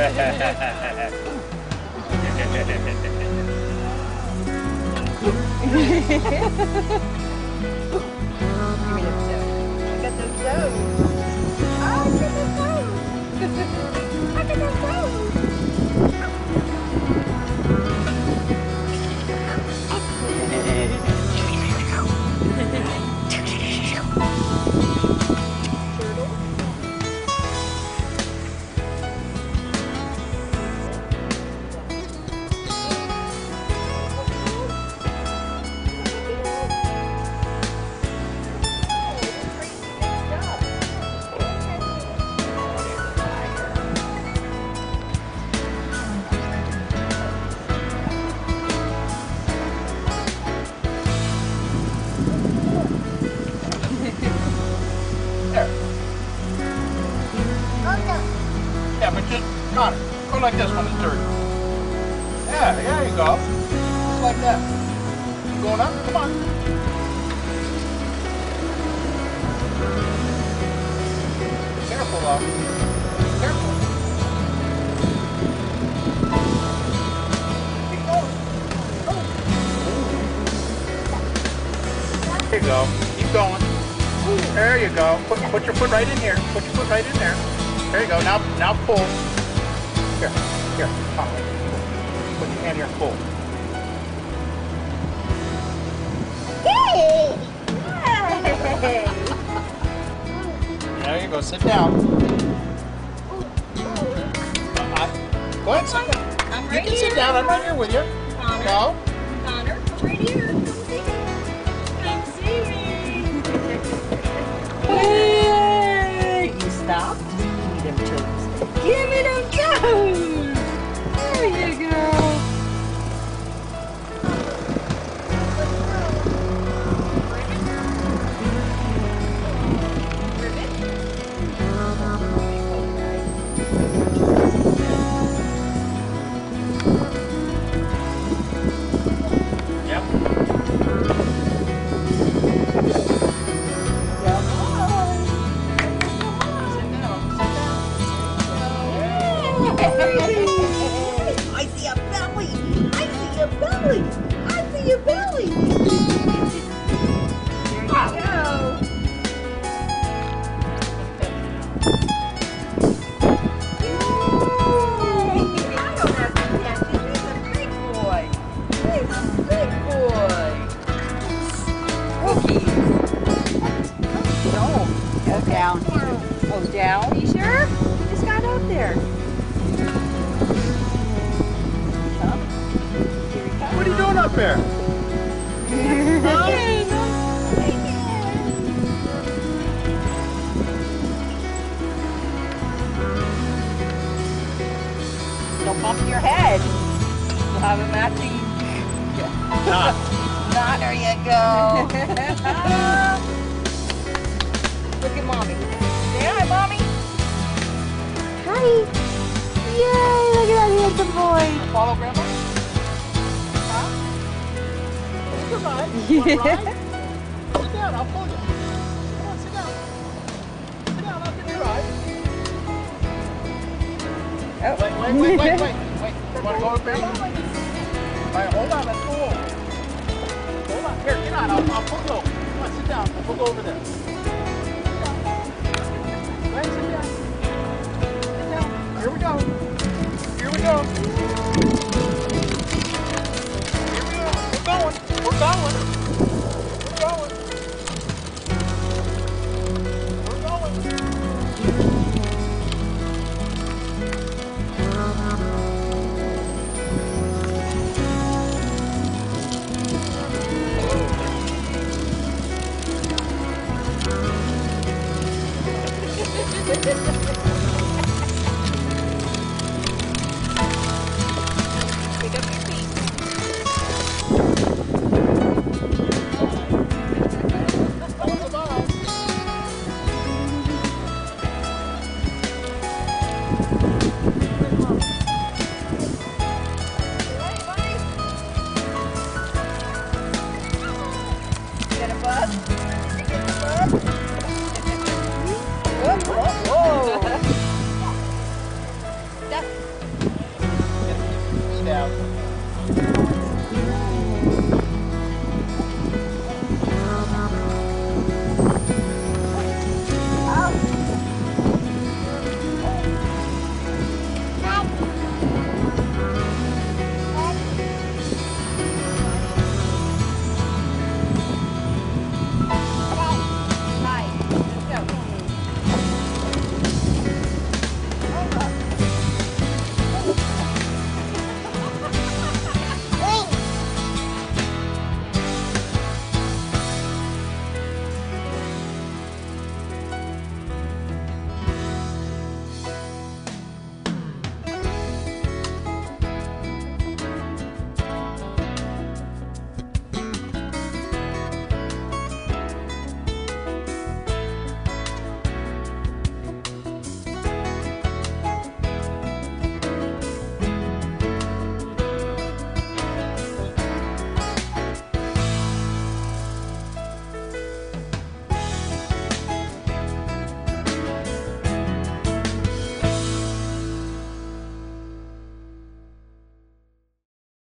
Yeah, but just, Connor, go like this when it's dirty. Yeah, there you go. Just like that. You going up? Come on. Careful, though. Careful. Keep going. There you go. Keep going. There you go. Put your foot right in here. Put your foot right in there. There you go. Now pull. Here. Come on. Put your hand here and pull. There you go. Sit down. Go ahead. Sit down. I'm You right can here. sit down. I'm right here with you. Connor. Go. Connor, I'm right here. Come see me. Come see me. Hey, you stopped? Give me them toes. Give me them toes. There you go. I see a belly! I see a belly! I see a belly! Here you go! Yay! I don't have to catch him. He's a big boy! He's a big boy! Cookies! No, go down. Oh, down? You sure? You just got up there. What are you doing up there? Don't bump your head. You'll have a matching Knot. There you go. Look at mommy. Say hi, mommy. Hi. Yay, look at that handsome boy. Follow Grandma? Huh? Come on. You want to ride? Sit down, I'll pull you. Come on, sit down. Sit down, I'll give you a ride. Oh. Wait. You want to go with Grandma? All right, hold on, let's go over. Hold on, here, get on, I'll pull you over. Come on, sit down, we'll go over there. Sit down. Right, sit down. Sit down. Here we go. Here we go. We're going. We're going. Pick up your feet. Get a bug? Did you get the bug?